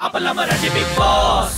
आपला Marathi big boss.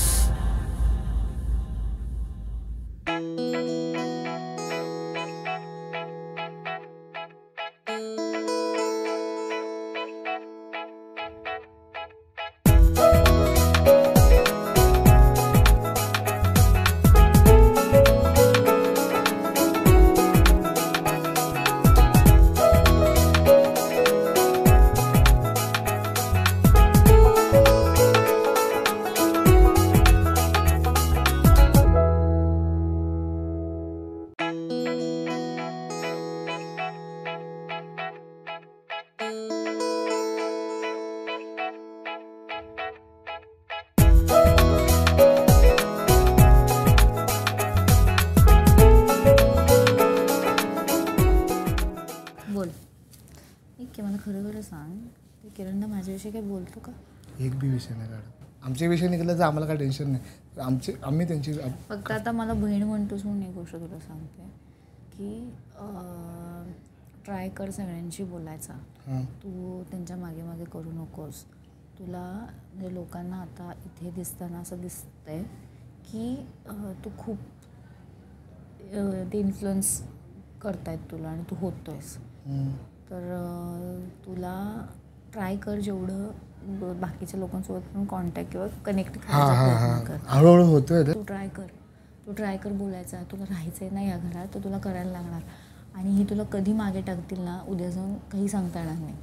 बोल. ठीक आहे, मला खरं खरं सांग, ते किरणदा माझ्याविषयी काय बोलतो का? एक बी विषय नाही काढत. आमचे विषय निघाला तर आम्हाला काय टेन्शन नाही. आम्ही त्यांची फक्त आता मला बहीण म्हणतोस म्हणून एक गोष्ट तुला सांगते की ट्राय कर सगळ्यांशी बोलायचा. तू त्यांच्या मागे मागे करू नकोस. तुला म्हणजे लोकांना आता इथे दिसताना असं दिसतंय की तू खूप ते इन्फ्लुअन्स करतायत तुला आणि तू होतोयस. तर तुला ट्राय कर जेवढं बाकीच्या लोकांसोबत पण कॉन्टॅक्ट किंवा कनेक्ट करायचा प्रयत्न कर. हळूहळू होतोय. तू ट्राय कर बोलायचा. तुला राहायचं आहे ना या घरात, तर तुला करायला लागणार. आणि ही तुला कधी मागे टाकतील ना, उद्या जाऊन काही सांगता येणार नाही.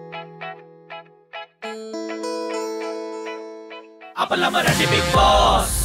आपला मराठी बिग बॉस.